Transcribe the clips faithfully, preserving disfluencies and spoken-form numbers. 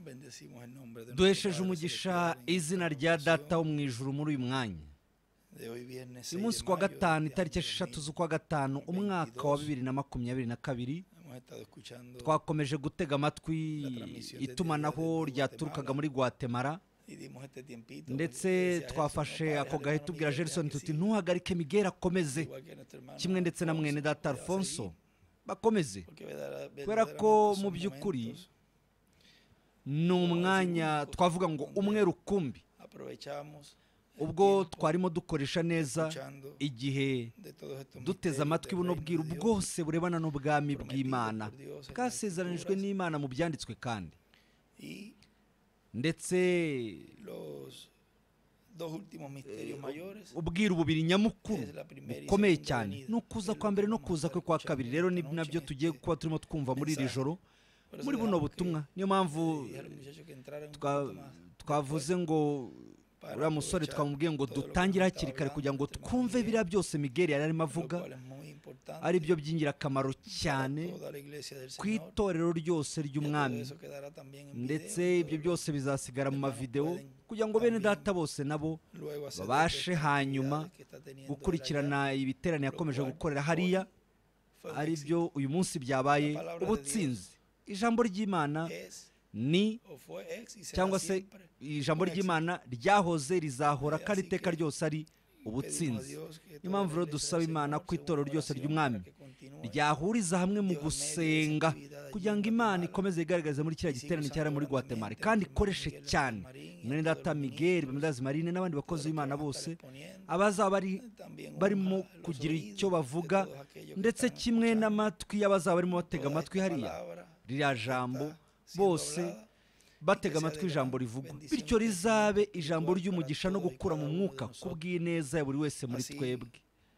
duhesheje umugisha izina rya data wo mu ijuru muri uyu mwanya. Uyu munsi kuwa gatanu itariki esheshatu z'ukwa gatanu umwaka wa bibiri na makumyabiri na kabiri twakomeje gutega amatwi itumanaho ryaturukaga muri Guatemala, ndetse twafashe ako gahe tubwira Gerson tuti ntuhagarike Miguel akomeze, kimwe ndetse na mwene data Alfonso bakomeze, kubera ko mu by'ukuri ni umwanya twavuga ngo umwe rukumbi, ubwo twarimo dukoresha neza igihe duteze amatwi buno bwiru bwose burebana n'ubwami bw'Imana bwasezeranijwe n'Imana mu byanditswe, kandi ndetse ubwiru bubiri nyamukuru bukomeye cyane ni ukuza kwa mbere no kuza kwe kwa kabiri. Rero ni nabyo tugiye kuba turimo twumva muri iri joro muri buno butumwa. Niyo mpamvu twavuze ngo uriya musore twamubwiye ngo dutangire hakiri kare kugira ngo twumve biriya byose Miguel yari arimo avuga, ari byo by'ingirakamaro cyane ku itorero ryose ry'umwami, ndetse ibyo byose bizasigara mu mavideo kugira ngo bene data bose nabo babashe hanyuma gukurikirana ibiterane yakomeje gukorera hariya, ari byo uyu munsi byabaye ubutsinzi. Ijambo ry'Imana ni cyangwa se ijambo ry'Imana ryahoze rizahora kandi iteka ryose ari ubutsinzi. Niyo mpamvu rero dusaba Imana ku itorero ryose ry'umwami ryahuriza hamwe mu gusenga kugira ngo Imana ikomeze igaragaze muri kiriya giterane cyari muri Guatemala, kandi ikoreshe cyane mwene data Miguel, Bendazi Marine n'abandi bakozi b'Imana bose abazaba bari barimo kugira icyo bavuga, ndetse kimwe n'amatwi y'abazaba barimo batega amatwi hariya ririya jambo, bose batega amatwi ijambo rivugwa, bityo rizabe ijambo ry'umugisha no gukura mu mwuka kubw'ineza ya buri wese muri twebwe.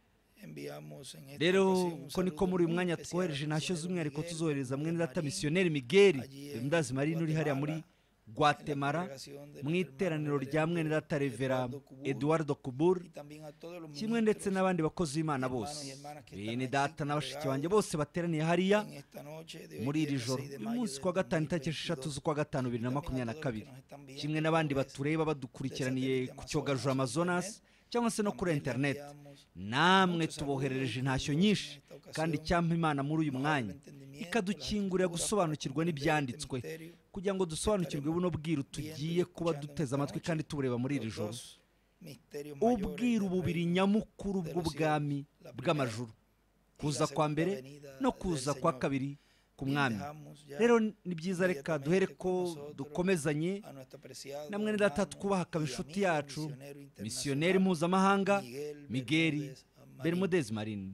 Rero ko niko muri uyu mwanya twohereje intashyo z'umwihariko tuzohereza mwene data misiyoneri Miguel Bendazi Marine uri hariya muri Guatemala mu iteraniro rya mwene data Revera Eduardo Kubur, kimwe ndetse n'abandi bakozi b'Imana bose, bene data n'abashiki banjye bose bateraniye hariya muri iri joro uyu munsi kuwa gatanu itariki esheshatu z'ukwa gatanu bibiri na makumyabiri na kabiri, kimwe n'abandi batureba badukurikiraniye ku cyogajuru Amazonas cyangwa se no kuri internet. Namwe tuboherereje intashyo nyinshi, kandi icyampa Imana muri uyu mwanya ikadukingurira gusobanukirwa n'ibyanditswe kugira ngo dusobanukirwe buno bwiru tugiye kuba duteze amatwi kandi tubureba muri iri joro, ubwiru bubiri nyamukuru bw'ubwami bw'amajuru, kuza kwa mbere no kuza kwa kabiri ku mwami. Rero ni byiza, reka duhere ko dukomezanye na mwene data twubaha akaba inshuti yacu misiyoneri mpuzamahanga Miguel Bendazi Marine.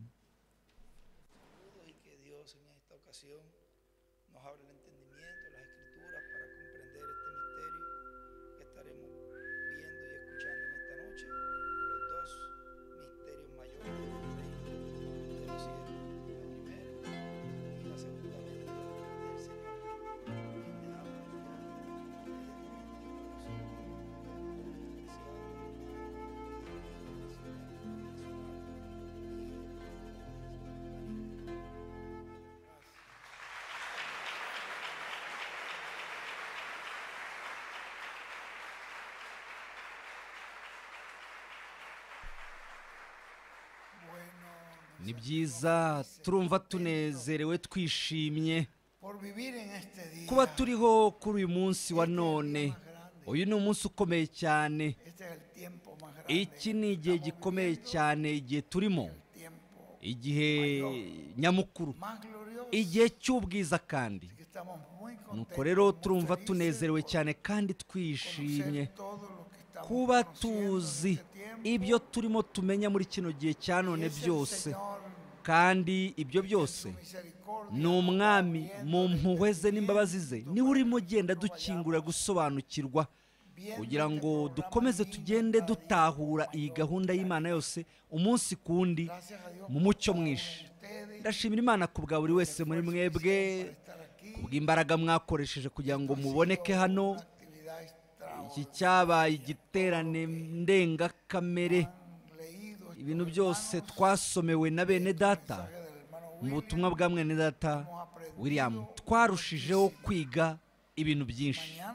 Ni byiza, turumva tunezerewe twishimye kuba turiho kuri uyu munsi wa none. Uyu ni umunsi ukomeye cyane, iki ni igihe gikomeye cyane, igihe turimo, igihe nyamukuru, igihe cy'ubwiza, kandi nuko rero turumva tunezerewe cyane kandi twishimye kuba tuzi ibyo turimo tumenya muri kino gihe cya none byose, kandi ibyo byose ni umwami mu mpuhwe ze n'imbabazi ze niwe urimo ugenda dukingura gusobanukirwa kugira ngo dukomeze tugende dutahura iyi gahunda y'Imana yose umunsi kundi mu mucyo mwinshi. Ndashimira Imana ku bwa buri wese muri mwebwe, kubw'imbaraga mwakoresheje kugira ngo muboneke hano. Iki cyabaye igiterane ndengakamere, ibintu byose twasomewe na bene data mu butumwa bwa mwene data William, twarushijeho kwiga ibintu byinshi.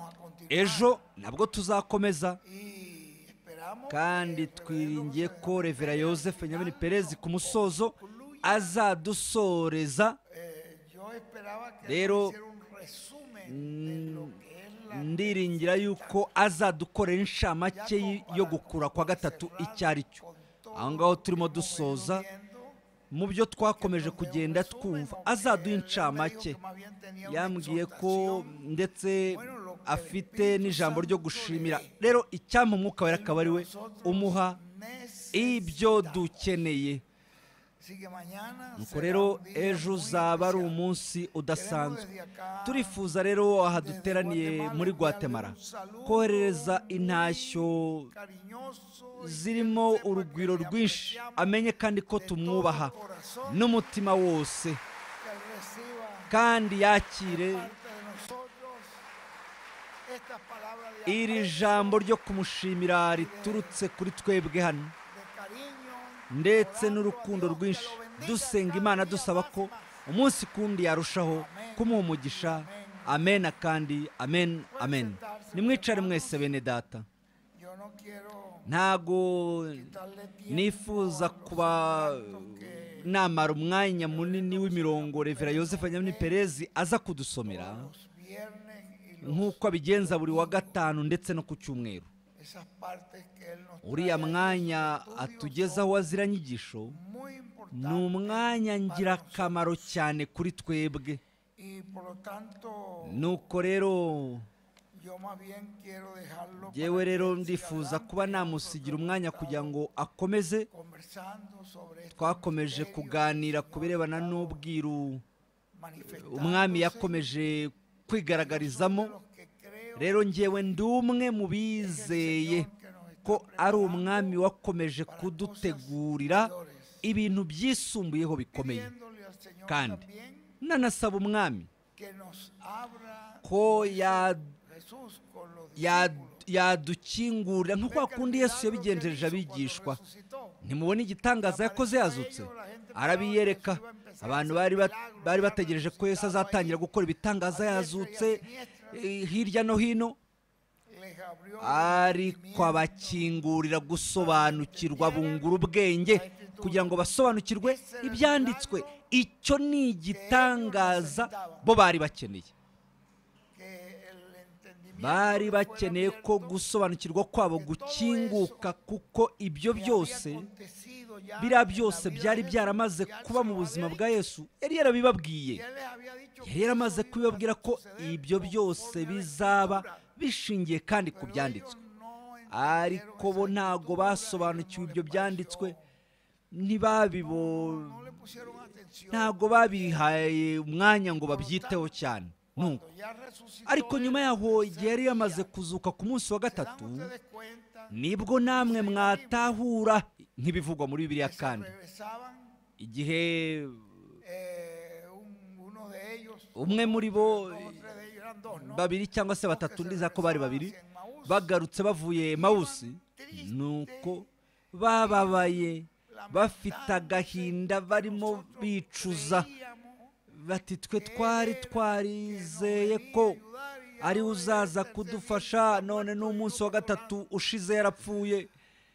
ejo nabwo tuzakomeza, kandi twiringiye ko Revera Joseph Nyabini Perez ku musozo azadusoreza. Rero ndiringira yuko azadukorera inshamake yo gukura kwa gatatu icyo ari cyo. Aho ngaho turimo dusoza mu byo twakomeje kugenda twumva, azaduha inshamake. Yambwiye ko ndetse afite n'ijambo ryo gushimira. Rero icyampa umwuka wera akaba ari we umuha ibyo dukeneye. Nuko rero ejo uzaba ari umunsi udasanzwe. Turifuza rero aha duteraniye muri Guatemala koherereza intashyo zirimo urugwiro rwinshi, amenye kandi ko tumwubaha n'umutima wose, kandi yakire iri jambo ryo kumushimira riturutse kuri twebwe hano, ndetse n'urukundo rwinshi, dusenga Imana dusaba ko umunsi kundi yarushaho kumuha umugisha. Amen kandi amen amen. Nimwicare mwese bene data. Ntago nifuza kuba namara umwanya munini w'imirongo Revera Joseph Nyabini Perez aza kudusomera nk'uko abigenza buri wa gatanu ndetse no ku cyumweru. Uriya mwanya atugezaho aziranyigisho ni umwanya ngirakamaro cyane kuri twebwe. Nuko rero yewe rero ndifuza kuba namusigira umwanya kugira ngo akomeze. Twakomeje kuganira ku birebana n'ubwiru umwami yakomeje kwigaragarizamo. Rero ngewe ndi umwe mu bizeye ko ari umwami wakomeje kudutegurira ibintu byisumbuyeho bikomeye, kandi nanasaba umwami ko yadukingurira nko kwa kundi Yesu yabigenjereje abigishwa. Ntimubona igitangaza yakoze yazutse? Arabiyereka abantu bari bategereje ko Yesu azatangira gukora ibitangaza yazutse hirya no hino, ariko abakingurira gusobanukirwa, bungura ubwenge kugira ngo basobanukirwe ibyanditswe. Icyo ni igitangaza bo bari bakeneye. Bari bakeneye ko gusobanukirwa kwabo gukinguka, kuko ibyo byose biriya byose byari byaramaze kuba mu buzima bwa Yesu. Yari yarabibabwiye, yari yaramaze kubibabwira ko ibyo byose bizaba bishingiye kandi ku byanditswe. Ariko bo ntago basobanukiwe ibyo byanditswe, ntibabibo ntago babihaye umwanya ngo babyiteho cyane. Nuko ariko nyuma yaho igihe yari yamaze kuzuka ku munsi wa gatatu, nibwo namwe mwatahura nk'ibivugwa muri Bibiliya. Kandi igihe umwe muri bo, babiri cyangwa se batatu, ndiza ko bari babiri, bagarutse bavuye Emawusi, nuko bababaye, bafite agahinda, barimo bicuza bati, twe twari twarizeye ko ari uzaza kudufasha, none n'umunsi wa gatatu ushize yarapfuye.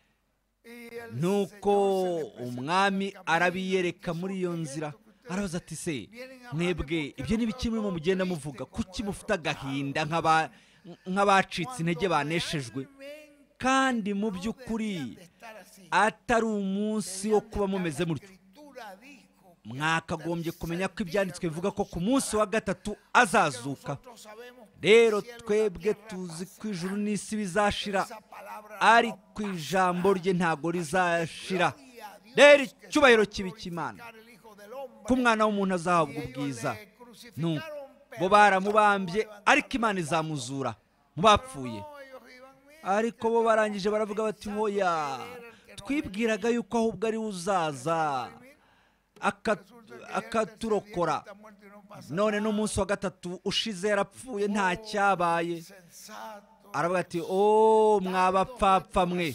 Nuko umwami arabiyereka muri iyo nzira, arabaza ati, se mwebwe ibyo ni biki murimo mugenda muvuga? Kuki mufite agahinda nk'abacitse intege baneshejwe? Kandi mu by'ukuri atari umunsi wo kuba mumeze mutyo. Mwakagombye kumenya ko ibyanditswe bivuga ko ku munsi wa gatatu azazuka. Rero twebwe tuzi ko ijuru n'isi bizashira, ariko ijambo rye ntago rizashira. Rero icyubahiro kibi cy'Imana, ko umwana w'umuntu azahabwa ubwiza. Nuko bo baramubambye, ariko Imana izamuzura mu bapfuye. Ariko bo barangije baravuga bati, hoya, twibwiraga yuko ahubwo ari uzaza akaturokora, none n'umunsi wa gatatu ushize yarapfuye, nta cyabaye. Aravuga ati, o mwabapfapfa mwe,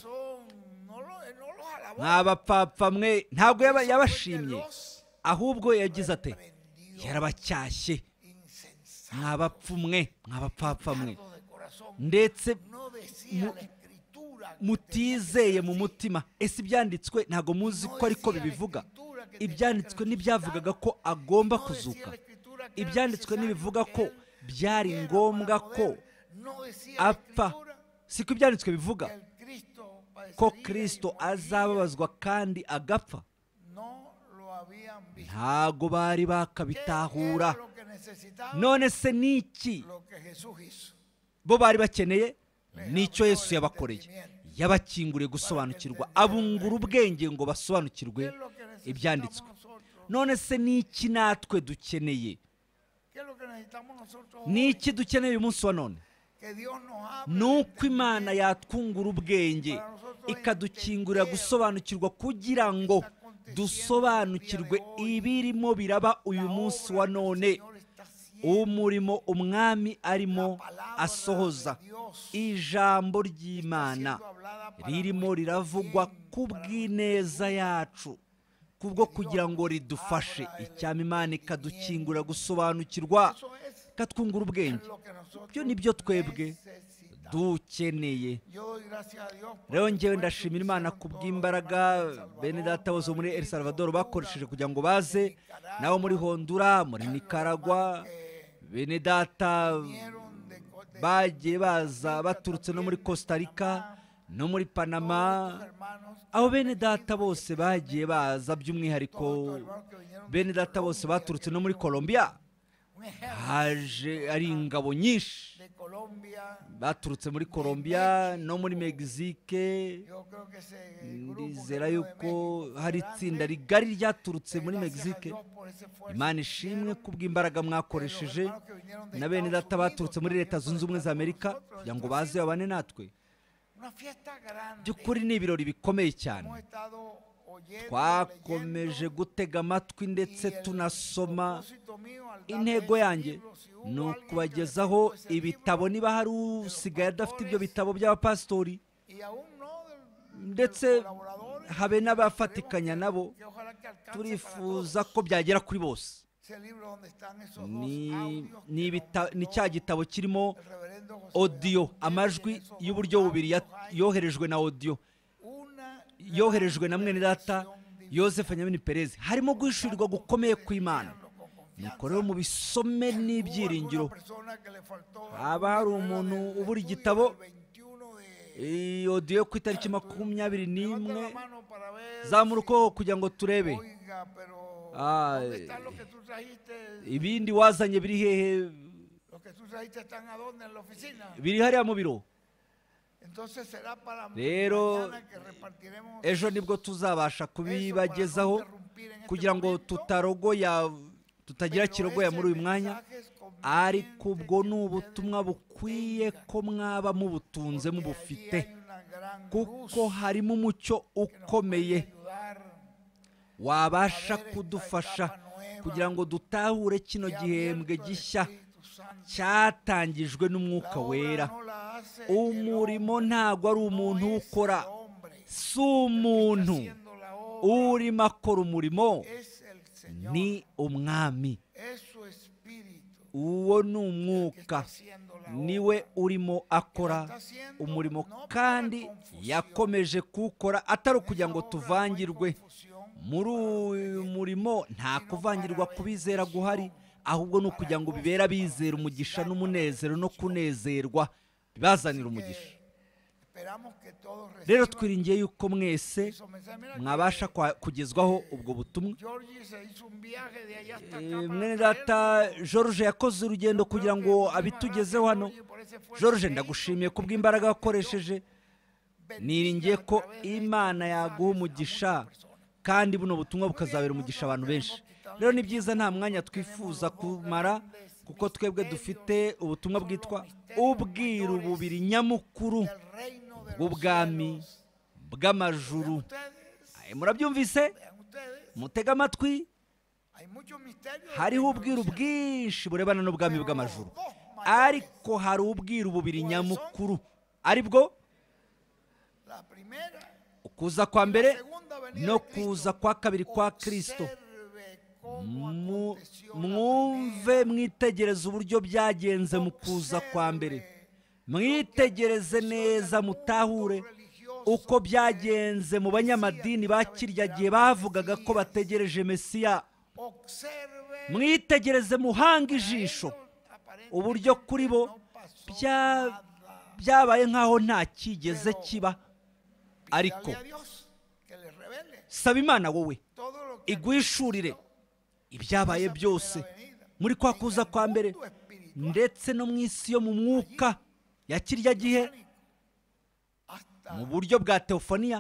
mwabapfapfa mwe. Ntabwo yabashimye, ahubwo yagize ate, yarabacyashye. Mwabapfu mwe, mwabapfapfa mwe. ndetse mutizeye mu mutima. Ese ibyanditswe ntabwo muzi ko ariko bibivuga? Ibyanditswe ntibyavugaga ko agomba kuzuka. Ibyanditswe ntibivuga ko byari ngombwa ko apfa. Siko ibyanditswe bivuga ko Kristo azababazwa kandi agapfa. Ntago bari bakabitahura. None se niki bo bari bakeneye? Nicyo Yesu yabakoreye. Yabakinguriye gusobanukirwa, abungura ubwenge ngo basobanukirwe ibyanditswe. None se niki natwe dukeneye? Niki dukeneye uyu munsi wa none? Nuko Imana yatwungura ubwenge ikadukingurira gusobanukirwa kugira ngo dusobanukirwe ibirimo biraba uyu munsi wa none. Umurimo umwami arimo asohoza, ijambo ry'Imana ririmo riravugwa kubw'ineza yacu, kubwo kugira ngo ridufashe. Icyama Imana ikadukingurira gusobanukirwa, ikatwungura ubwenge. Byo nibyo twebwe dukeneye. Rero njyewe ndashimira Imana kubw'imbaraga bene data bose muri El Salvador bakoresheje kugira ngo baze, nabo muri Honduras, muri Nicaragua, bene data bagiye baza baturutse no muri Costa Rica no muri Panama. Abo bene data bose bagiye baza, by'umwihariko bene data bose baturutse no muri Colombia. Haje ari ingabo nyinshi baturutse muri Colombia no muri Mexique. Ndizera yuko hari itsinda rigari ryaturutse muri Mexique. Imana ishimwe kubw'imbaraga mwakoresheje, na bene data baturutse muri Leta Zunze Ubumwe za Amerika kugira ngo baze babane natwe. By'ukuri ni ibirori bikomeye cyane. Twakomeje gutega amatwi ndetse tunasoma. Intego yanjye ni ukubagezaho ibitabo, niba hari usigaye adafite ibyo bitabo by'abapasitori, ndetse habe n'abafatikanya nabo. Turifuza ko byagera kuri bose. Ni cya gitabo kirimo audio, amajwi y'uburyo bubiri yoherejwe na audio, yoherejwe na mwene data Yosefu Nyamini Perez. Harimo guhishurirwa gukomeye kw'Imana. Nuko rero mubisome n'ibyiringiro. Haba hari umuntu ubura igitabo, iyo audio ku itariki makumyabiri n'imwe, zamura ukuboko kugira ngo turebe. Ibindi wazanye biri hehe? Biri hariya mu biro. Rero ejo nibwo tuzabasha kubibagezaho kugira ngo tutarogoya, tutagira kirogoya muri uyu mwanya. Ariko ubwo ni ubutumwa bukwiye ko mwaba mubutunze mubufite, kuko harimo umucyo ukomeye wabasha kudufasha kugira ngo dutahure kino gihembwe gishya cyatangijwe n'Umwuka Wera. Umurimo ntabwo ari umuntu ukora, si umuntu urimo akora umurimo, ni Umwami. Uwo ni Umwuka, niwe urimo akora umurimo, kandi yakomeje kuwukora atari ukugira ngo tuvangirwe. Muri uyu murimo nta kuvangirwa kubizera guhari, ahubwo ni ukugira ngo bibere abizera umugisha n'umunezero no kunezerwa, bibazanira umugisha. Rero twiringiye yuko mwese mwabasha kugezwaho ubwo butumwa. Mwene data George yakoze urugendo kugira ngo abitugezeho hano. George, ndagushimiye kubw'imbaraga wakoresheje. Niringiye ko Imana yaguha umugisha, kandi buno butumwa bukazabera umugisha abantu benshi. Rero ni byiza, nta mwanya twifuza kumara, kuko twebwe dufite ubutumwa bwitwa ubwiru bubiri nyamukuru bw'ubwami bw'amajuru. Murabyumvise? Mutega amatwi. Hariho ubwiru bwinshi burebana n'ubwami bw'amajuru, ariko hari ubwiru bubiri nyamukuru, ari bwo ukuza kwa mbere no kuza kwa kabiri kwa Kristo. Mwumve, mwitegereze uburyo byagenze mu kuza kwa mbere. mwitegereze neza mutahure uko byagenze mu banyamadini ba kirya gihe bavugaga ko bategereje Mesiya. Mwitegereze muhanga ijisho uburyo kuri bo byabaye nk'aho nta kigeze kiba. Ariko saba Imana wowe igwishurire ibyabaye byose muri kwa kuza kwa mbere ndetse no mu isi yo mu mwuka ya kirya gihe mu buryo bwa teofoniya,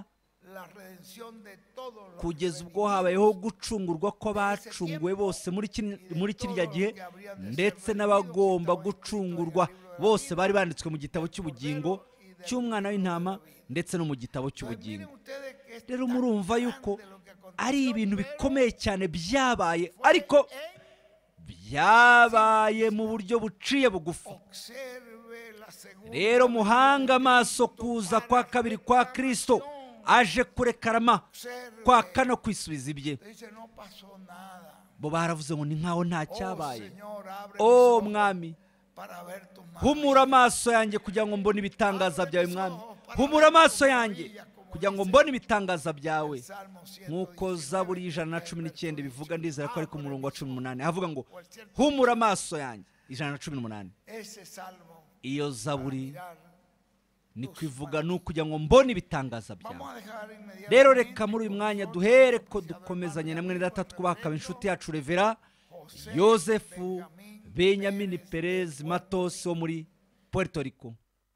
kugeza ubwo habayeho gucungurwa ko bacunguwe bose muri kirya gihe, ndetse n'abagomba gucungurwa bose bari banditswe mu gitabo cy'ubugingo cy'umwana w'intama ndetse no mu gitabo cy'ubugingo. Rero murumva yuko ari ibintu bikomeye cyane byabaye, ariko byabaye mu buryo buciye bugufi. Rero muhanga amaso kuza kwa kabiri kwa Kristo, aje kurekarama kwa kano kwisubiza ibye. Bo baravuze ngo ni nkaho nta cyabaye. O Mwami, humura amaso yanjye kugira ngo mbone ibitangaza byawe. Mwami, humura amaso yanjye kugira ngo mbone ibitangaza byawe. Nk'uko Zaburi ijana na cumi n'icyenda bivuga, ndizera ko ari ku murongo wa cumi n'umunani, havuga ngo humura amaso yanjye, ijana na cumi n'umunani. Iyo Zaburi ni kwivuga ni ukugira ngo mbone ibitangaza byawe. Rero reka muri uyu mwanya duhere ko dukomezanye na mwene data twubaka inshuti yacu Revera Yosefu Benyamini Perez Matos wo muri Puerto Rico.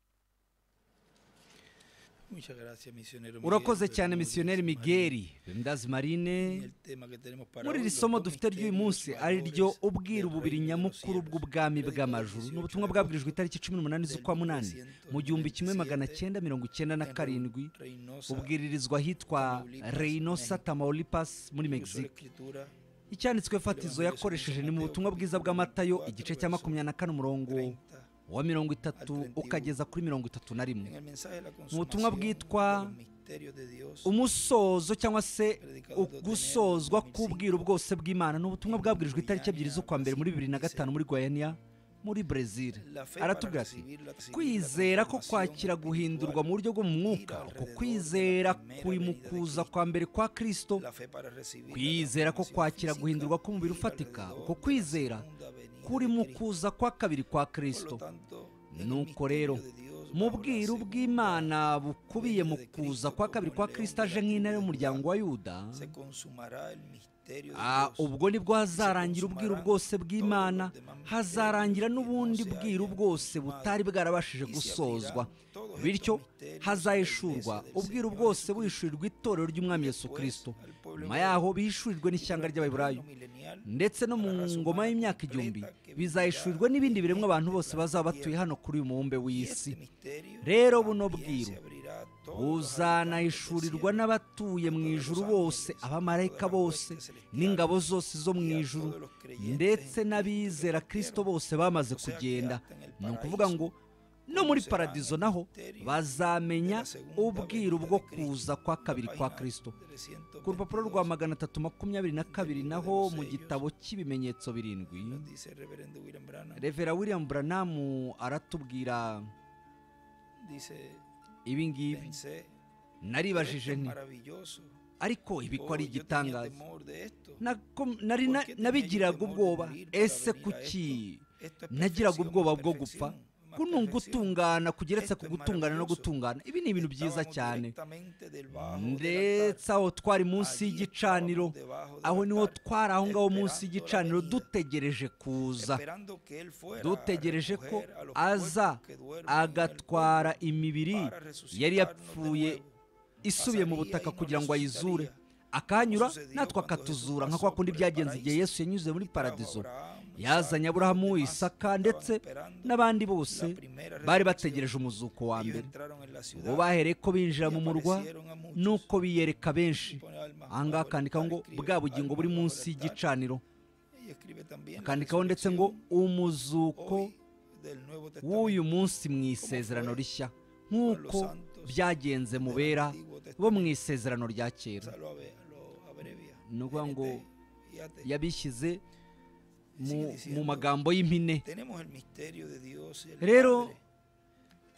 Urakoze cyane misiyoneri Miguel Ndazi Marine. Muri iri somo dufite ry'uyu munsi ari ryo ubwira ububiri nyamukuru bw'ubwami bw'amajuru. Ni ubutumwa bwabwirijwe itariki cumi n'umunani z'ukwa munani mu gihumbi kimwe magana cyenda mirongo icyenda na karindwi, ubwiririzwa ahitwa Reynosa, Tamaulipas muri Mexico. Icyanditswe fatizo yakoresheje ni mu butumwa bwiza bwa Matayo igice cya makumyabiri na kane umurongo wa mirongo itatu ukageza kuri mirongo itatu na rimwe. Mu butumwa bwitwa umusozo cyangwa se gusozwa k'ubwiru bwose bw'Imana, ni ubutumwa bwabwirijwe itariki ebyiri z'ukwa mbere muri bibiri na gatanu muri Guayana muri Brazil. Aratubwira ati kwizera ko kwakira guhindurwa mu buryo bwo mu mwuka, uko kwizera kuri mu kuza kwa mbere kwa Kristo, kwizera ko kwakira guhindurwa k'umubiri ufatika, uko kwizera kuri mu kuza kwa kabiri kwa Kristo. Nuko rero mu bwiru bw'Imana bukubiye mu kuza kwa kabiri kwa Kristo aje nk'intare y'umuryango wa Yuda, Ah, ubwo nibwo hazarangira ubwiru bwose bw'Imana, hazarangira n'ubundi bwiru bwose butari bwarabashije gusozwa. Bityo hazahishurwa ubwiru bwose buhishurirwa itorero ry'Umwami Yesu Kristo. Nyuma yaho bihishurirwe n'ishyanga ry'Abaheburayo, ndetse no mu ngoma y'imyaka igihumbi bizahishurirwa n'ibindi biremwa abantu bose bazaba batuye hano kuri uyu mubumbe w'isi. Rero buno bwiru buzanahishurirwa n'abatuye mu ijuru bose, abamarayika bose n'ingabo zose zo mu ijuru, ndetse n'abizera Kristo bose bamaze kugenda. Ni ukuvuga ngo no muri paradizo naho bazamenya ubwiru bwo kuza kwa kabiri kwa Kristo. Ku rupapuro rwa magana atatu makumyabiri na kabiri naho mu gitabo cy'ibimenyetso birindwi, Revera William Branham aratubwira ibi ngibi. Naribajije nti ariko ibi ko ari igitangaza, nabigiraga ubwoba. Ese kuki nagiraga ubwoba bwo gupfa? Kuno gutungana kugeretse ku gutungana no gutungana, ibi ni ibintu byiza cyane. Ndetse aho twari munsi y'igicaniro, aho niho twari aho ngaho munsi y'igicaniro dutegereje kuza, dutegereje ko aza agatwara imibiri yari yapfuye isubiye mu butaka kugira ngo ayizure, akanyura natwe akatuzura nka kwa kundi byagenze igihe Yesu yanyuze muri paradizo. Yazanye Aburahamu, Isaka ndetse n'abandi bose bari bategereje umuzuko wa mbere. Bo bahereye ko binjira mu murwa nuko biyereka benshi. Ahangaha akandikaho ngo bwa bugingo buri munsi y'igicaniro, akandikaho ndetse ngo umuzuko w'uyu munsi mu isezerano rishya, nk'uko byagenze mu bera bo mu isezerano rya kera. Ni ukuvuga ngo yabishyize mu magambo y'impine. Rero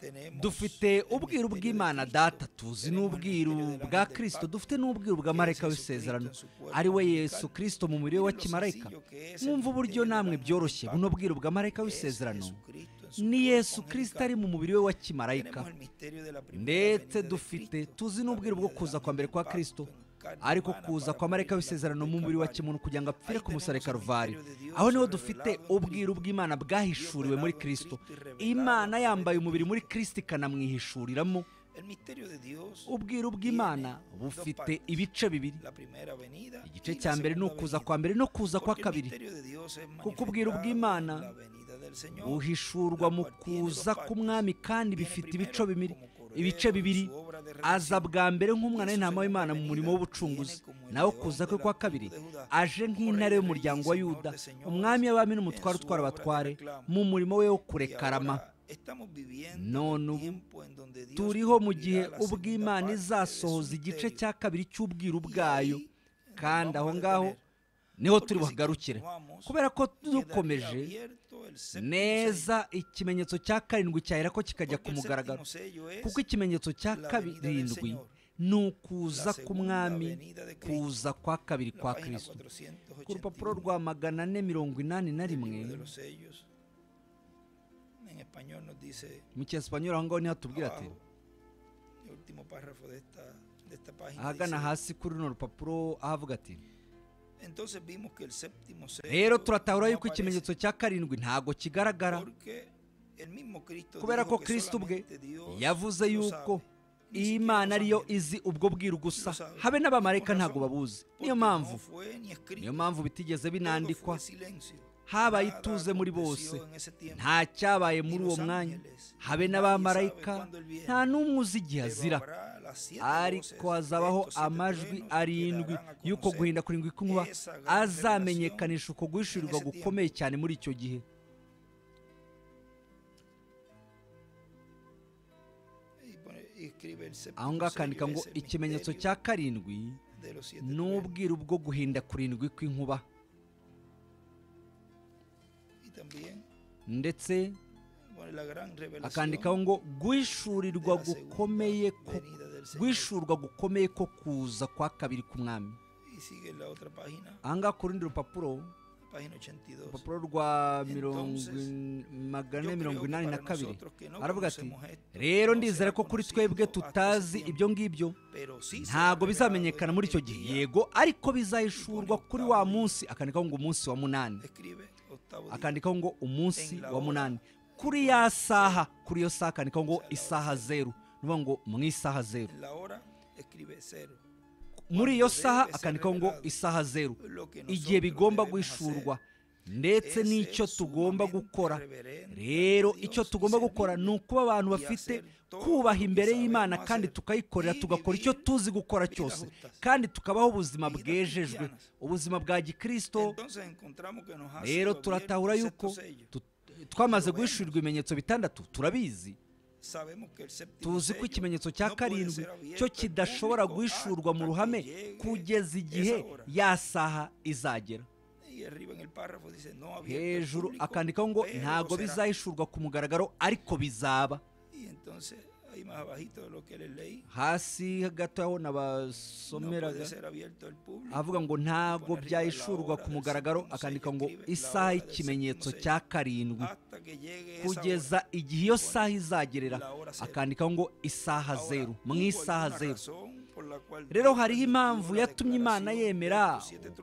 dufite ubwiru bw'Imana Data, tuzi n'ubwiru bwa Kristo, dufite n'ubwiru bwa marayika w'isezerano ari we Yesu Kristo mu mubiri we wa kimarayika. mwumva uburyo namwe byoroshye. buno bwiru bwa marayika w'isezerano ni Yesu Kristo ari mu mubiri we wa kimarayika. ndetse dufite tuzi n'ubwiru bwo kuza kwa mbere kwa Kristo, ariko kuza kwa marayika w'isezerano mu mubiri wa kimuntu kugira ngo apfire ku musaraba Karuvari. aho niho dufite ubwiru bw'Imana bwahishuriwe muri Kristo, Imana yambaye umubiri muri Kristo ikanamwihishuriramo. ubwiru bw'Imana bufite ibice bibiri. igice cya mbere ni ukuza kwa mbere no kuza kwa kabiri, kuko ubwiru bw'Imana buhishurwa mu kuza k'umwami, kandi bifite ibice bibiri ibice bibiri aza bwa mbere nk'umwana w'intama w'Imana mu murimo w'ubucunguzi, naho kuza kwe kwa kabiri aje nk'intare y'umuryango wa Yuda, umwami w'abami n'umutware utwara abatware mu murimo we wo kurekarama. none ubu turiho mu gihe ubw'Imana izasohoza igice cya kabiri cy'ubwiru bwayo, kandi aho ngaho niho turi buhagarukire, kubera ko dukomeje neza ikimenyetso cya karindwi cyahera ko kikajya ku mugaragaro, kuko ikimenyetso cya karindwi ni ukuza k'umwami, kuza kwa kabiri kwa Kristo. ku rupapuro rwa magana ane mirongo inani na rimwe mu cyesipanyoli, aho ngaho niho hatubwira ati, ahagana hasi kuri runo rupapuro ahavuga ati, rero turatahura yuko ikimenyetso cya karindwi ntago kigaragara, kubera ko Kristo ubwe yavuze yuko Imana ariyo izi ubwo bwiru gusa, habe n'abamarayika ntago babuzi. niyo mpamvu niyo mpamvu bitigeze binandikwa, habaye ituze muri bose, nta cyabaye muri uwo mwanya, habe n'abamarayika nta n'umwe uzi igihe azira, ariko hazabaho amajwi arindwi y'uko guhinda kurindwi kw'inkuba azamenyekanisha uko guhishurirwa gukomeye cyane muri icyo gihe. aho ngaho akandika ngo ikimenyetso cya karindwi ni ubwiru bwo guhinda kurindwi kw'inkuba, ndetse akandikaho ngo guhishurirwa gukomeye ko guhishurwa gukomeye ko kuza kwa kabiri k'umwami. aha ngaha ku rundi rupapuro, urupapuro rwa magana ane mirongo inani na kabiri, aravuga ati, rero ndizera ko kuri twebwe tutazi ibyo ngibyo ntabwo bizamenyekana muri icyo gihe, yego, ariko bizahishurwa kuri wa munsi. akandikaho ngo umunsi wa munani, akandikaho ngo umunsi wa munani, kuri ya saha, kuri iyo saha akandikaho ngo isaha zeru, nuvuga ngo mu isaha zeru, muri iyo saha akandikaho ngo isaha zeru, igihe bigomba guhishurwa, ndetse n'icyo tugomba gukora. rero icyo tugomba gukora ni ukuba abantu bafite kubaha imbere y'Imana, kandi tukayikorera, tugakora icyo tuzi gukora cyose, kandi tukabaho ubuzima bwejejwe, ubuzima bwa gikristo. rero turatahura yuko twamaze guhishurirwa ibimenyetso bitandatu, turabizi. tuzi ko ikimenyetso cya karindwi cyo kidashobora guhishurwa mu ruhame kugeza igihe ya saha izagera. hejuru akandikaho ngo ntabwo bizahishurwa ku mugaragaro, ariko bizaba. hasi gato aho nabasomeraga avuga ngo ntabwo byahishurwa ku mugaragaro, akandika ngo isaha y'ikimenyetso cya karindwi, kugeza igihe iyo saha izagerera, akandikaho ngo isaha zeru, mu isaha zeru. rero hariho impamvu yatumye Imana yemera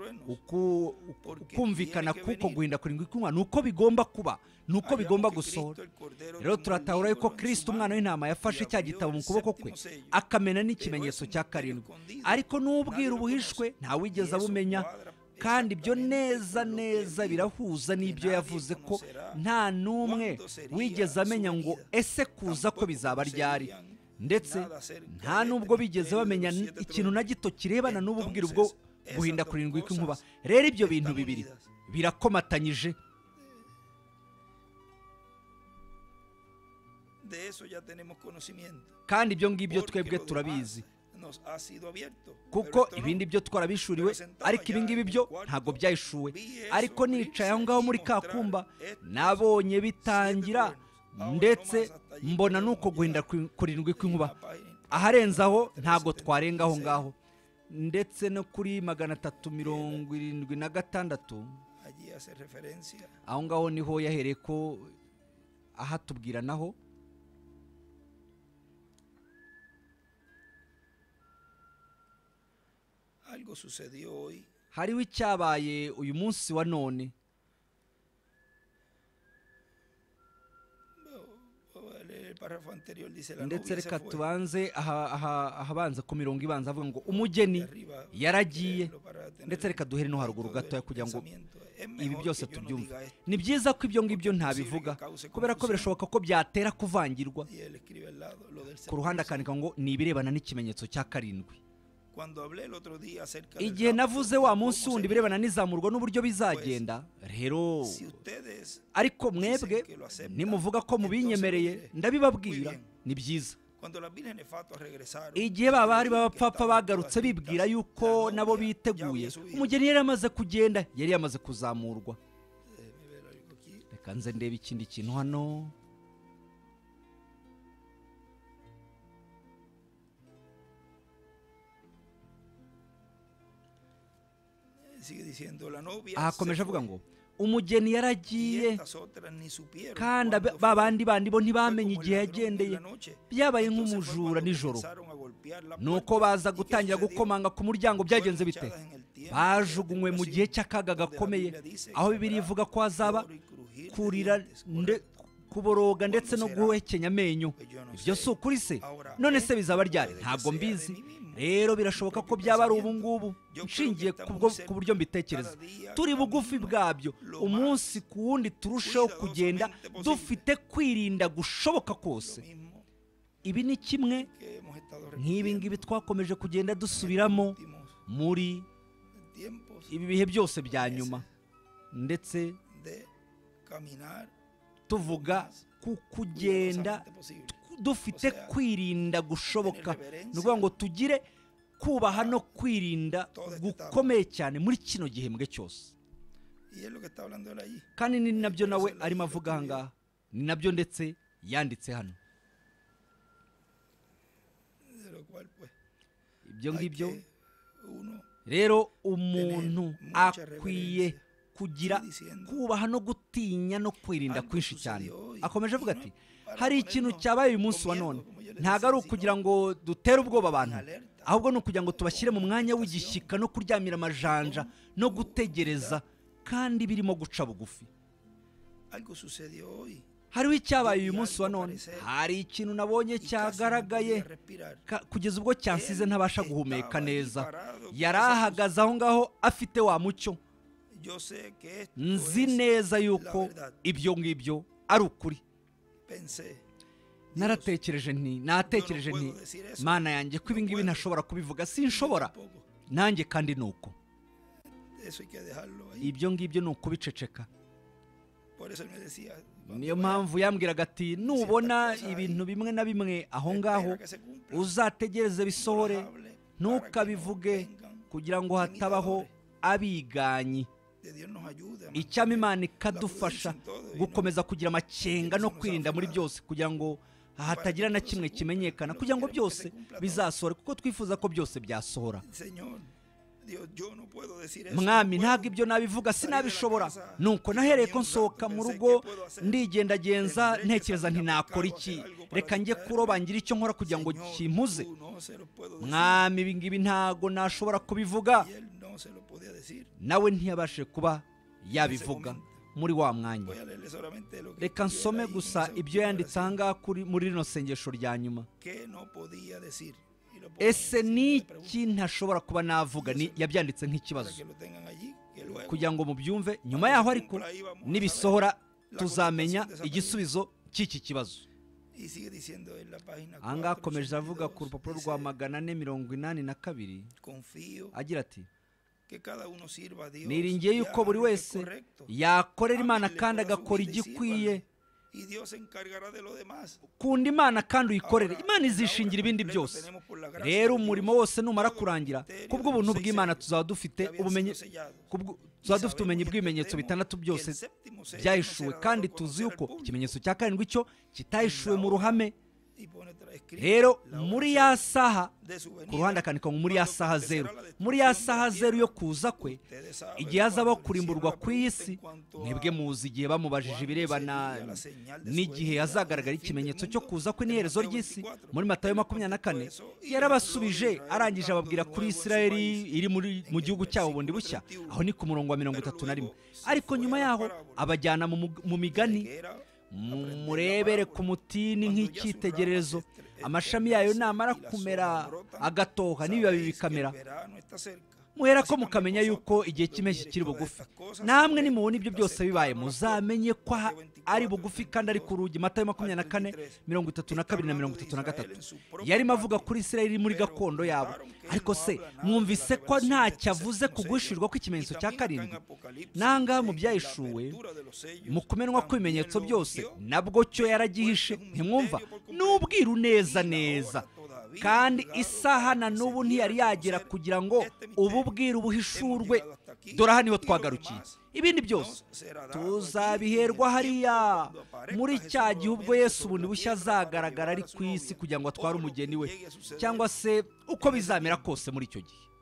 ukumvikana kuko guhinda kurindwi kw'inkuba, ni uko bigomba kuba, ni uko bigomba gusohora. rero turatahura yuko Kristo umwana w'intama yafashe cya gitabo mu kuboko kwe, akamena n'ikimenyetso cya karindwi, ariko n'ubwiru buhishwe ntawigeze abumenya, kandi ibyo neza neza birahuza n'ibyo yavuze ko nta n'umwe wigeze amenya ngo ese kuza ko bizaba ryari, ndetse nta n'ubwo bigeze bamenya ikintu na gito kirebana n'ubu bwiru bwo guhinda kurindwi kw'inkuba. rero ibyo bintu bibiri birakomatanyije. kandi ibyo ngibyo twebwe turabizi, kuko ibindi byo twarabishuriwe, ariko ibi ngibi byo ntabwo byahishuwe. ariko nicaye aho ngaho muri ka kumba, nabonye bitangira ndetse mbona nuko guhinda kurindwi kw'inkuba, aharenzaho ntabwo twarenga aho ngaho, ndetse no kuri magana atatu mirongo irindwi na gatandatu aho ngaho niho yahereye ko ahatubwira naho hariho icyabaye uyu munsi wa none. Ndetse reka tubanze ahabanza ku mirongo ibanza avuga ngo umugeni yaragiye, ndetse reka duhere no haruguru gatoya kugira ngo ibi byose tubyumve. Ni byiza ko ibyo ngibyo ntabivuga kubera ko birashoboka ko byatera kuvangirwa. Ku ruhande akandika ngo ni ibirebana n'ikimenyetso cya karindwi. Igihe navuze wa munsi wundi birebana n'izamurwa n'uburyo bizagenda rero, ariko mwebwe nimuvuga ko mubinyemereye ndabibabwira, ni byiza. Igihe baba bari b'abapfapfa bagarutse bibwira yuko nabo biteguye, umugeni yari amaze kugenda, yari yamaze kuzamurwa. Reka nze ndebe ikindi kintu hano. Ahakomeje avuga ngo umugeni yaragiye kandi ba bandi bandi bo ntibamenye igihe yagendeye, byabaye nk'umujura nijoro. Nuko baza gutangira gukomanga ku muryango. Byagenze bite? Bajugunywe mu gihe cy'akaga gakomeye, aho Bibiliya ivuga ko hazaba kurira, kuboroga ndetse no guhekenya amenyo. Ibyo si ukuri se? None se bizaba ryari? Ntabwo mbizi. Rero birashoboka ko byaba ari ubu ngubu, nshingiye ku buryo mbitekereza. Turi bugufi bwabyo, umunsi ku wundi turushaho kugenda dufite kwirinda gushoboka kose. Ibi ni kimwe nk'ibi ngibi twakomeje kugenda dusubiramo muri ibi bihe byose bya nyuma, ndetse tuvuga ku kugenda dufite kwirinda gushoboka. Ni ukuvuga ngo tugire kubaha no kwirinda gukomeye cyane muri kino gihembwe cyose. Kandi ni nabyo nawe arimo avuga aha ngaha, ni nabyo ndetse yanditse hano. Ibyo ngibyo rero umuntu akwiye kugira kubaha no gutinya no kwirinda kwinshi cyane. Akomeje avuga ati hari ikintu cyabaye uyu munsi wa none, ntabwo ari ukugira ngo dutere ubwoba abantu, ahubwo ni ukugira ngo tubashyire mu mwanya w'igishyika no kuryamira amajanja no gutegereza, kandi birimo guca bugufi. Hariho icyabaye uyu munsi wa none, hari ikintu nabonye cyagaragaye kugeza ubwo cyansize ntabasha guhumeka neza. Yari ahagaze aho ngaho afite wa mucyo. Nzi neza yuko ibyo ngibyo ari ukuri. Naratekereje nti natekereje nti Mana yanjye ko ibi ngibi ntashobora kubivuga, sinshobora nanjye, kandi nuko ibyo ngibyo ni ukubiceceka. Niyo mpamvu yambwiraga ati nubona ibintu bimwe na bimwe aho ngaho uzategereze bisohore, ntukabivuge kugira ngo hatabaho abiganyi. Icyama Imana ikadufasha gukomeza kugira amakenga no kwirinda muri byose, kugira ngo hatagira na kimwe kimenyekana, kugira ngo byose bizasohore, kuko twifuza ko byose byasohora. Mwami, ntabwo ibyo nabivuga, sinabishobora. Nuko nahereye ko nsohoka mu rugo ndigendagenza ntekereza nti nakora iki, reka njye kuroba ngira icyo nkora kugira ngo kimpuze. Mwami, ibi ngibi ntabwo nashobora kubivuga. Nawe ntiyabashe kuba yabivuga muri wa mwanya. Reka nsome gusa ibyo yanditse aha ngaha muri rino sengesho rya nyuma. Ese ni iki ntashobora kuba navuga? Yabyanditse nk'ikibazo kugira ngo mubyumve. Nyuma yaho ariko nibisohora tuzamenya igisubizo cy'iki kibazo. Aha ngaha akomeje avuga ku rupapuro rwa magana ane mirongo inani na kabiri agira ati niringiye yuko buri wese yakorera Imana kandi agakora igikwiye. Kunda Imana kandi uyikorere, Imana izishingira ibindi byose. Rero umurimo wose numara kurangira, kubw'ubuntu bw'Imana tuzaba dufite ubumenyi tuzaba dufite ubumenyi bw'ibimenyetso bitandatu byose byahishuwe, kandi tuzi yuko ikimenyetso cya karindwi cyo kitahishuwe mu ruhame. Rero muri ya saha, ku ruhande akandika ngo muri ya saha zeru, muri ya saha zeru yo kuza kwe, igihe hazaba kurimburwa ku isi, mwebwe muzi igihe bamubajije ibirebana n'igihe hazagaragara ikimenyetso cyo kuza kwe n'iherezo ry'isi muri Matayo makumyabiri na kane, yarabasubije arangije ababwira kuri Isirayeli iri mu gihugu cyabo bundi bushya, aho ni ku murongo wa mirongo itatu na rimwe. Ariko nyuma yaho abajyana mu migani, murebere ku mutini nk'icyitegererezo, amashami yayo namara kumera agatoha n'ibibabi bikamera, muhera ko mukamenya yuko igihe cy'impeshyi kiri bugufi. Namwe nimubona ibyo byose bibaye, muzamenye ko ari bugufi kandi ari ku rugi. Matayo makumyabiri na kane mirongo itatu na kabiri na mirongo itatu na gatatu. Yarimo avuga kuri Isirayeli muri gakondo yabo. Ariko se mwumvise ko ntacyo avuze ku guhishurwa kw'ikimenyetso cya karindwi? Nanga mu byahishuwe, mu kumenwa kw'ibimenyetso byose, nabwo cyo yaragihishe. Ntimwumva? N'ubwiru neza neza, kandi isaha na n'ubu ntiyari yagera kugira ngo ubu bwiru buhishurwe. Dore aha niho twagarukiye. Ibindi byose tuzabiherwa hariya muri cya gihe ubwo Yesu bundi bushya azagaragara ari ku isi kugira ngo atware umugeni we, cyangwa se uko bizamera kose muri icyo gihe.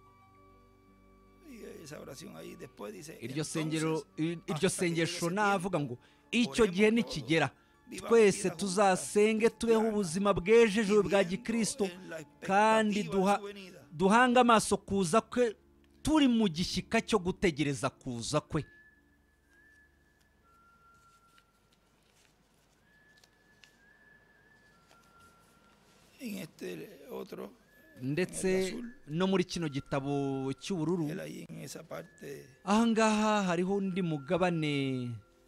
Iryo sengero, iryo sengesho navuga ngo icyo gihe nikigera, twese tuzasenge tubeho ubuzima bwejejwe bwa gikristo, kandi duha duhanga amaso kuza kwe, turi mu gishyika cyo gutegereza kuza kwe. Ndetse no muri kino gitabo cy'ubururu, aha ngaha hariho undi mugabane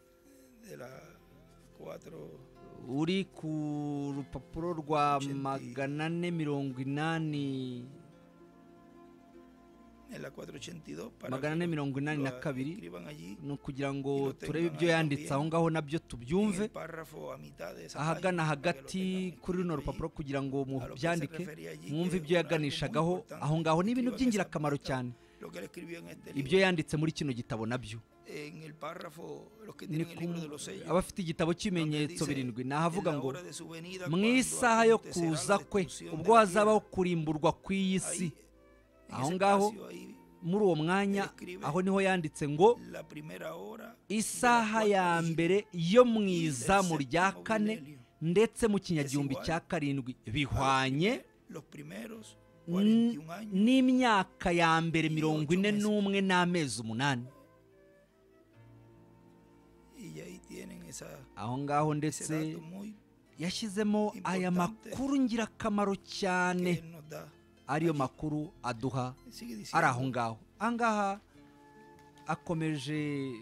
uri ku rupapuro rwa magana ane mirongo inani magana ane mirongo inani na kabiri, ni ukugira ngo turebe ibyo yanditse aho ngaho nabyo tubyumve ahagana hagati kuri runo rupapuro, kugira ngo mubyandike mwumve ibyo yaganishagaho aho ngaho. Ni ibintu by'ingirakamaro cyane ibyo yanditse muri kino gitabo. Nabyo abafite igitabo cy'ibimenyetso birindwi, nahavuga ngo mu isaha yo kuza kwe, ubwo hazabaho kurimburwa ku iyi si, aho ngaho muri uwo mwanya, aho niho yanditse ngo isaha ya mbere yo mu izamu rya kane ndetse mu kinyagihumbi cya karindwi bihwanye n'imyaka ya mbere mirongo ine n'umwe n'amezi umunani. Aho ngaho ndetse yashyizemo aya makuru ngirakamaro cyane, ariyo makuru aduha ari aho ngaho. Aha ngaha akomeje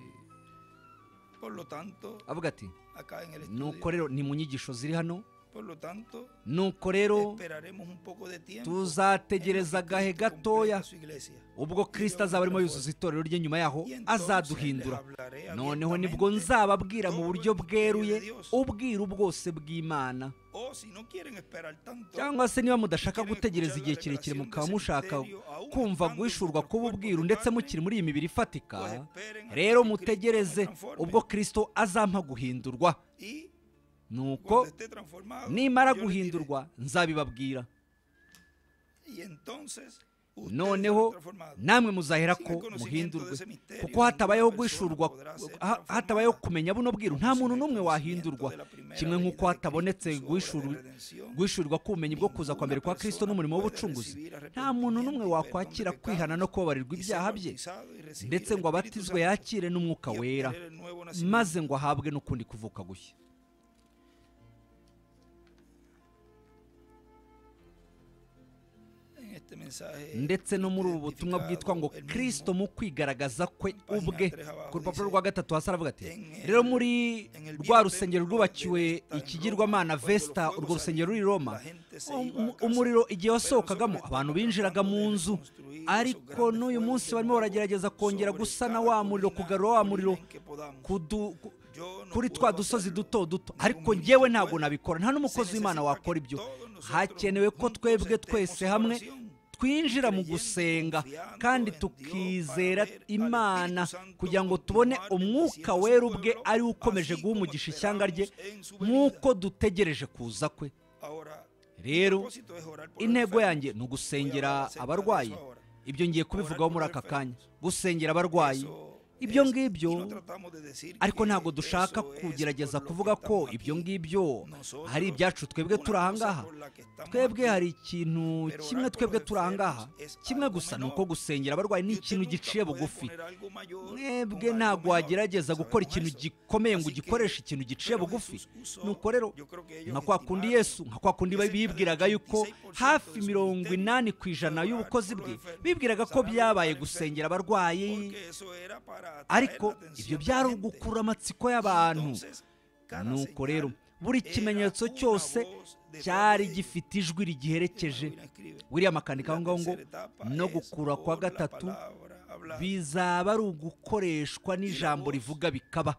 avuga ati, nuko rero ni mu nyigisho ziri hano, nuko rero tuzategereza agahe gatoya, ubwo Kristo azaba arimo yuzuza itorero rye, nyuma yaho azaduhindura. Noneho nibwo nzababwira mu buryo bweruye ubwiru bwose bw'Imana. Cyangwa se niba mudashaka gutegereza igihe kirekire, mukaba mushaka kumva guhishurwa k'ububwiru ndetse mukiri muri iyi mibiri ifatika, rero mutegereze ubwo Kristo azampa guhindurwa. Nuko nimara guhindurwa nzabibabwira, noneho namwe muzahera ko muhindurwe, kuko hatabayeho guhishurwa, hatabayeho kumenya buno bwiru, nta muntu n'umwe wahindurwa. Kimwe nk'uko hatabonetse guhishurirwa k'ubumenyi bwo kuza kwa mbere kwa Kristo n'umurimo w'ubucunguzi, nta muntu n'umwe wakwakira kwihana no kubabarirwa ibyaha bye, ndetse ngo abatizwe yakire n'umwuka wera, maze ngo ahabwe n'ukundi kuvuka gushya. Ndetse no muri ubu butumwa bwitwa ngo Kristo mu kwigaragaza kwe ubwe, ku rupapuro rwa gatatu hasi aravuga ati, rero muri rwa rusengero rwubakiwe ikigirwamana Vesta, urwo rusengero ruri Roma, umuriro igihe wasohokagamo abantu binjiraga mu nzu, ariko n'uyu munsi barimo baragerageza kongera gusana wa muriro, kugarura wa muriro kuri twa dusozi duto duto, ariko njyewe ntabwo nabikora, nta n'umukozi w'Imana wakora ibyo. Hakenewe ko twebwe twese hamwe twinjira mu gusenga kandi tukizera Imana kugira ngo tubone umwuka wera ubwe ari we ukomeje guha umugisha ishyanga rye nk'uko dutegereje kuza kwe. Rero intego yanjye ni ugusengera abarwayi. Ibyo ngiye kubivugaho muri aka kanya, gusengera abarwayi. Ibyo ngibyo ariko ntabwo dushaka kugerageza kuvuga ko ibyo ngibyo hari ibyacu twebwe turi ahangaha. Twebwe hari ikintu kimwe twebwe turi ahangaha kimwe gusa, ni uko gusengera abarwayi ni ikintu giciye bugufi. Mwebwe ntabwo wagerageza gukora ikintu gikomeye ngo ugikoreshe ikintu giciye bugufi. Nuko rero nka kwa kundi Yesu, nka kwa kundi bibwiraga yuko hafi mirongo inani ku ijana y'ubukozi bwe bibwiraga ko byabaye gusengera abarwayi, ariko ibyo byari ugukura amatsiko y'abantu. Nuko rero buri kimenyetso cyose cyari gifite ijwi rigiherekeje. William akandika aho ngaho ngo no gukura kwa gatatu bizaba ari ugukoreshwa n'ijambo rivuga bikaba.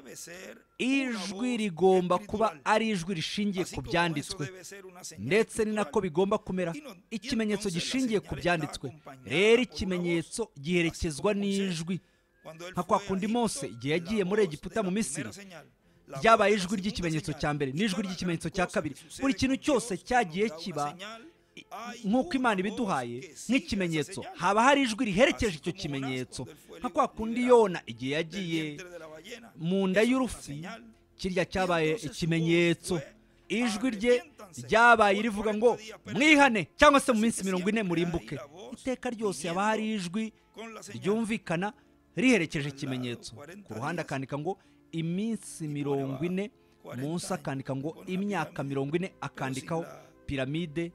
Ijwi rigomba kuba ari ijwi rishingiye ku byanditswe, ndetse ni nako bigomba kumera, ikimenyetso gishingiye ku byanditswe. Rero ikimenyetso giherekezwa n'ijwi, nka kwa kundi Mose igihe yagiye muri Egiputa mu Misiri, ryabaye ijwi ry'ikimenyetso cya mbere n'ijwi ry'ikimenyetso cya kabiri. Buri kintu cyose cyagiye kiba nk'uko Imana ibiduhaye nk'ikimenyetso, haba hari ijwi riherekeje icyo kimenyetso. Nka kwa kundi Yona igihe yagiye mu nda y'urufi, kirya cyabaye ikimenyetso. Ijwi rye ryabaye rivuga ngo mwihane cyangwa se mu minsi mirongo ine murimbuke. Iteka ryose haba hari ijwi ryumvikana riherekeje ikimenyetso. Ku ruhande akandika ngo iminsi mirongo ine, munsi akandika ngo imyaka mirongo ine, akandikaho piramide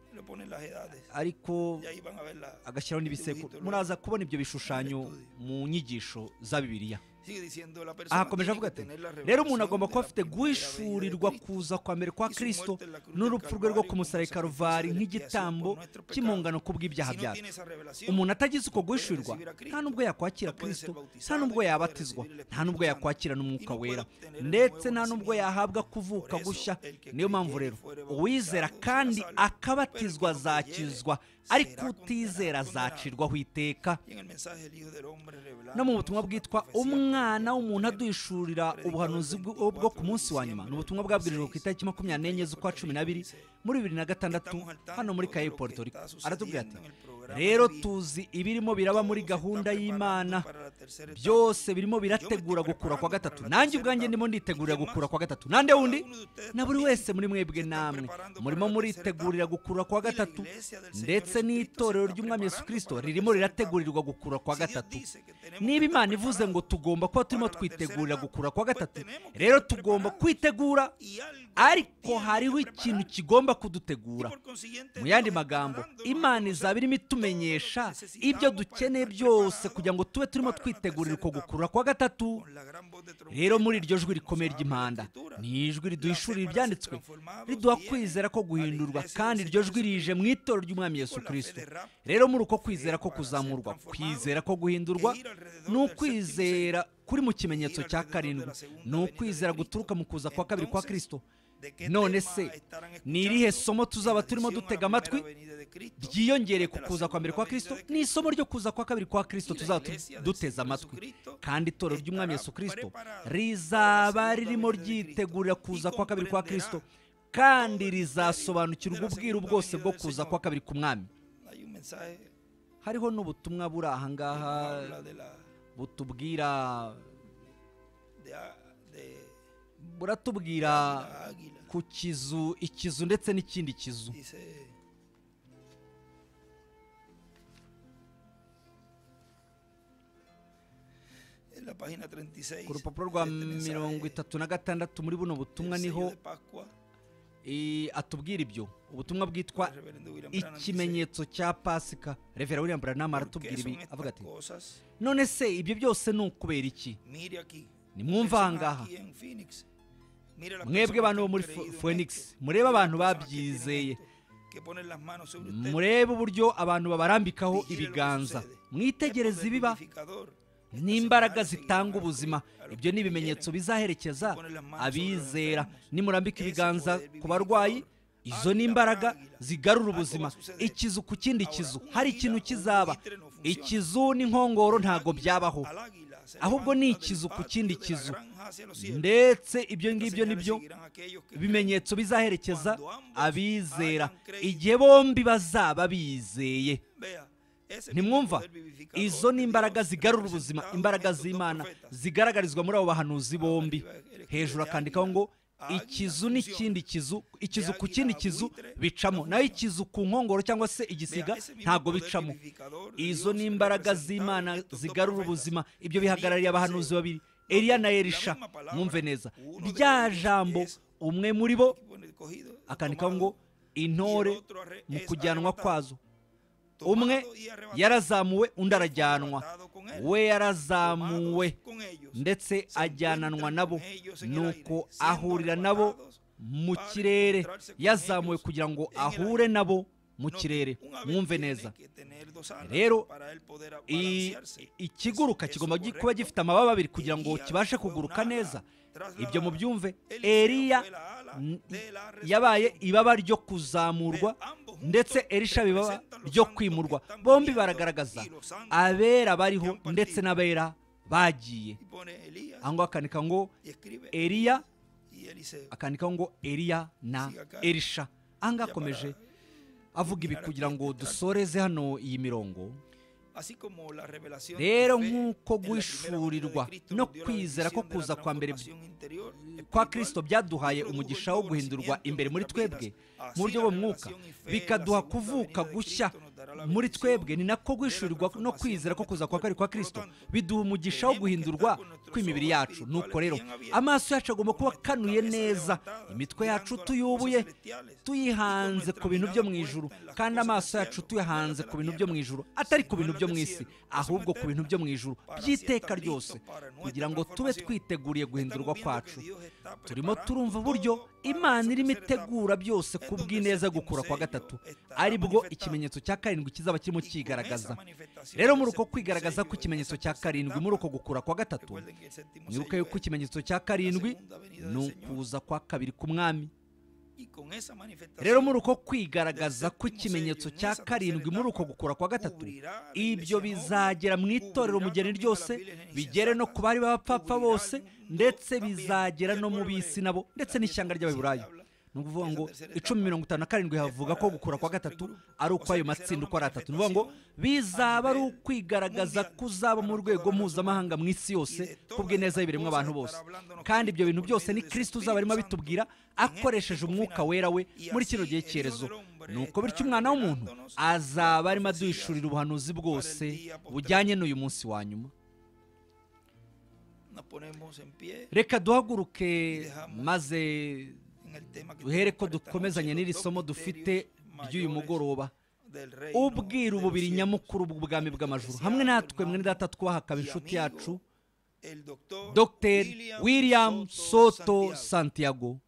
ariko agashyiraho n'ibisekuru. Muraza kubona ibyo bishushanyo mu nyigisho za Bibiliya. Aha akomeje avuga ati rero umuntu agomba kuba afite guhishurirwa kuza kwa mbere kwa Kristo n'urupfu rwe rwo ku musaraba i Karuvari nk'igitambo cy'impongano ku bw'ibyaha byacu. Umuntu atagize uko guhishurirwa nta nubwo yakwakira Kristo, nta nubwo yabatizwa, nta nubwo yakwakira n'umwuka wera, ndetse nta nubwo yahabwa kuvuka gushya. Niyo mpamvu rero uwizera kandi akabatizwa azakizwa, ariko utizera azacirwaho iteka. No mu butumwa bwitwa umwana w'umuntu aduhishurira ubuhanuzi bwo ku munsi wa nyuma, ni ubutumwa bwabwirijwe ku itariki makumyabiri n'enye z'ukwa cumi n'abiri muri bibiri na gatandatu hano muri Cayo Puerto Rico. Aratubwira ati rero tuzi ibirimo biraba muri gahunda y'Imana, byose birimo birategura gukura kwa gatatu. Nanjye ubwanjye ndimo nditegurira gukura kwa gatatu. Nande wundi? Na buri wese muri mwebwe namwe murimo muritegurira gukura kwa gatatu, ndetse n'itorero ry'Umwami Yesu Kristo ririmo rirategurirwa gukura kwa gatatu. Niba Imana ivuze ngo tugomba kuba turimo twitegurira gukura kwa gatatu, rero tugomba kwitegura, ariko hariho ikintu kigomba kudutegura. Mu yandi magambo, Imana izaba irimo itumenyesha ibyo dukeneye byose kugira ngo tube turimo twitegurira uko gukura kwa gatatu. Rero muri iryo jwi rikomeye ry'impanda, ni ijwi riduhishurira ibyanditswe, riduha kwizera ko guhindurwa, kandi iryo jwi rije mu itorero ry'Umwami Yesu Kristo. Rero muri uko kwizera ko kuzamurwa, kwizera ko guhindurwa, ni ukwizera kuri mu kimenyetso cya karindwi, ni ukwizera guturuka mu kuza kwa kabiri kwa Kristo. None se ni irihe somo tuzaba turimo dutega amatwi ryiyongereye ku kuza kwa mbere kwa Kristo? Ni isomo ryo kuza kwa kabiri kwa Kristo tuzaba duteza amatwi. Kandi itorero ry'Umwami Yesu Kristo rizaba ririmo ryitegurira kuza kwa kabiri kwa Kristo, kandi rizasobanukirwa ubwiru bwose bwo kuza kwa kabiri k'Umwami. Hariho n'ubutumwa buri aha ngaha butubwira buratubwira ku kizu, ikizu ndetse n'ikindi kizu. Ku rupapuro rwa mirongo itatu na gatandatu muri buno butumwa niho atubwira ibyo. Ubutumwa bwitwa ikimenyetso cya Pasika. Reverend William Branham aratubwira ibi avuga ati none se ibyo byose ni ukubera iki? Nimwumva aha ngaha mwebwe bantu bo muri Phoenix, murebe abantu babyizeye, murebe uburyo abantu babarambikaho ibiganza, mwitegereze ibiba n'imbaraga zitanga ubuzima. Ibyo ni ibimenyetso bizaherekeza abizera. Nimurambika ibiganza ku barwayi, izo ni imbaraga zigarura ubuzima. Ikizu ku kindi kizu, hari ikintu kizaba. Ikizu n'inkongoro ntago byabaho, ahubwo ni ikizu ku kindi kizu. Ndetse ibyo ngibyo nibyo bimenyetso bizaherekeza abizera igihe bombi bazaba bizeye. Ntimwumva? Izo ni imbaraga zigarura ubuzima, imbaraga z'Imana zigaragarizwa muri abo bahanuzi bombi. Hejuru akandikaho ngo ikizu n'ikindi kizu, ikizu ku kindi kizu bicamo, naho ikizu ku nkongoro cyangwa se igisiga ntago bicamo. Izo ni imbaraga z'Imana zigarura ubuzima. Ibyo bihagarariye abahanuzi babiri, Eliya na Elisha. Mwumve neza, rya jambo umwe muri bo akandikaho ngo intore mu kujyanwa kwazo. Umwe yarazamuwe, undi arajyanwa. We yarazamuwe ndetse ajyananwa nabo, nuko ahurira nabo mu kirere. Yazamuwe kugira ngo ahure nabo mu kirere. Mwumve neza rero, ikiguruka kigomba kuba gifite amababa abiri kugira ngo kibashe kuguruka neza. Ibyo mubyumve. Eliya yabaye ibaba ryo kuzamurwa, ndetse Elisha ibaba ryo kwimurwa. Bombi baragaragaza abera bariho ndetse n'abera bagiye. Aho akandika ngo Eliya, akandika ngo Eliya na Elisha. Aho akomeje avuga ibi kugira ngo dusoreze hano iyi mirongo. Rero nk'uko guhishurirwa no kwizera ko kuza kwa mbere kwa Kristo byaduhaye umugisha wo guhindurwa imbere muri twebwe mu buryo bw'umwuka, bikaduha kuvuka gushya muri twebwe, ni nako guhishurirwa no kwizera ko kuza kwa kabiri kwa Kristo biduha umugisha wo guhindurwa kw'imibiri yacu. Nuko rero amaso yacu agomba kuba kanuye neza, imitwe yacu tuyubuye, tuyihanze ku bintu byo mu ijuru, kandi amaso yacu tuyahanze ku bintu byo mu ijuru, atari ku bintu byo mu isi, ahubwo ku bintu byo mu ijuru by'iteka ryose, kugira ngo tube twiteguriye guhindurwa kwacu. Turimo turumva uburyo Imana irimo itegura byose ku bw'ineza gukura kwa gatatu, ari bwo ikimenyetso cya karindwi kizaba kirimo kigaragaza. Rero muri uko kwigaragaza ku kimenyetso cya karindwi, muri uko gukura kwa gatatu, mwibuke yuko ikimenyetso cya karindwi ni ukuza kwa kabiri k'umwami. Rero muri uko kwigaragaza ku kimenyetso cya karindwi, muri uko gukura kwa gatatu, ibyo bizagera mu itorero umugeni ryose, bigere no ku bari b'abapfapfa bose, ndetse bizagera no mu bisi nabo, ndetse n'ishyanga ry'Abaheburayo. Ni ukuvuga ngo icumi mirongo itanu na karindwi havuga ko gukura kwa gatatu ari uko ayo matsinda uko ari atatu. Ni ukuvuga ngo bizaba ari ukwigaragaza kuzaba mu rwego mpuzamahanga mu isi yose kubw'ineza y'ibiremwa abantu bose. Kandi ibyo bintu byose ni Kristo uzaba arimo abitubwira akoresheje umwuka wera we muri kino gihe cyerezo. Nuko bityo umwana w'umuntu azaba arimo aduhishurira ubuhanuzi bwose bujyanye n'uyu munsi wa nyuma. Reka duhaguruke maze duhere ko dukomezanye n'iri somo dufite ry'uyu mugoroba, ubwiru bubiri nyamukuru bw'ubwami bw'amajuru. Hamwe natwe mwene data twahakaba inshuti yacu Docteur William Soto Santiago.